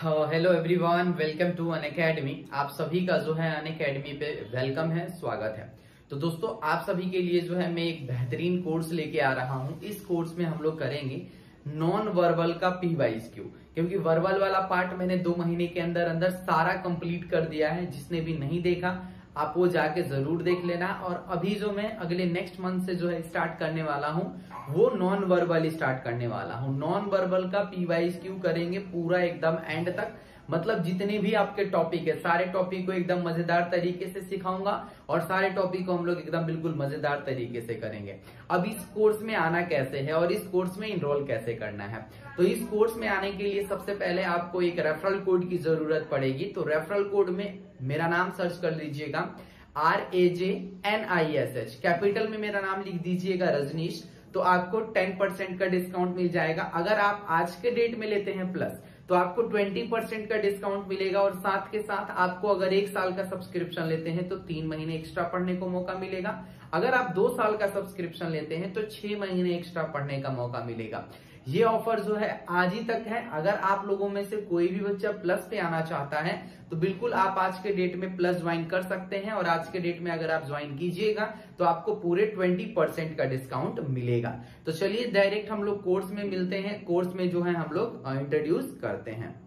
Hello everyone, welcome to Unacademy. आप सभी का जो है अनअकैडमी पे वेलकम है, स्वागत है। तो दोस्तों, आप सभी के लिए जो है मैं एक बेहतरीन कोर्स लेके आ रहा हूं। इस कोर्स में हम लोग करेंगे नॉन वर्बल का PYQ, क्योंकि वर्बल वाला पार्ट मैंने 2 महीने के अंदर अंदर सारा कंप्लीट कर दिया है। जिसने भी नहीं देखा आप वो जाके जरूर देख लेना। और अभी जो मैं अगले नेक्स्ट मंथ से जो है स्टार्ट करने वाला हूं वो नॉन वर्बल स्टार्ट करने वाला हूं। नॉन वर्बल का PYQ करेंगे पूरा एकदम एंड तक, मतलब जितने भी आपके टॉपिक है सारे टॉपिक को एकदम मजेदार तरीके से सिखाऊंगा और सारे टॉपिक को हम लोग एकदम बिल्कुल मजेदार तरीके से करेंगे। अब इस कोर्स में आना कैसे है और इस कोर्स में इनरोल कैसे करना है, तो इस कोर्स में आने के लिए सबसे पहले आपको एक रेफरल कोड की जरूरत पड़ेगी। तो रेफरल कोड में मेरा नाम सर्च कर लीजिएगा, RAJNISH, कैपिटल में मेरा नाम लिख दीजिएगा रजनीश, तो आपको 10% का डिस्काउंट मिल जाएगा। अगर आप आज के डेट में लेते हैं प्लस तो आपको 20% का डिस्काउंट मिलेगा। और साथ के साथ आपको अगर 1 साल का सब्सक्रिप्शन लेते हैं तो 3 महीने एक्स्ट्रा पढ़ने को मौका मिलेगा। अगर आप 2 साल का सब्सक्रिप्शन लेते हैं तो 6 महीने एक्स्ट्रा पढ़ने का मौका मिलेगा। ये ऑफर जो है आज ही तक है। अगर आप लोगों में से कोई भी बच्चा प्लस पे आना चाहता है तो बिल्कुल आप आज के डेट में प्लस ज्वाइन कर सकते हैं। और आज के डेट में अगर आप ज्वाइन कीजिएगा तो आपको पूरे 20% का डिस्काउंट मिलेगा। तो चलिए डायरेक्ट हम लोग कोर्स में मिलते हैं। कोर्स में जो है हम लोग इंट्रोड्यूस करते हैं।